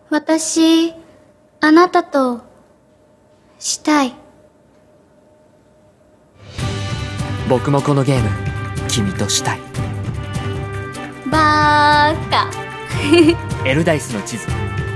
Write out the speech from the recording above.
私、あなたと、したい。 僕もこのゲーム、君としたい。 バーカ。 エルダイスの地図。